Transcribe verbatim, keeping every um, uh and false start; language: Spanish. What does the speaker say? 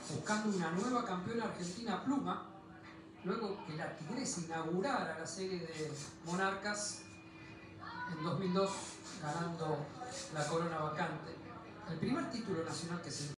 buscando una nueva campeona argentina pluma, luego que la Tigresa inaugurara la serie de Monarcas en dos mil dos, ganando la corona vacante. El primer título nacional que se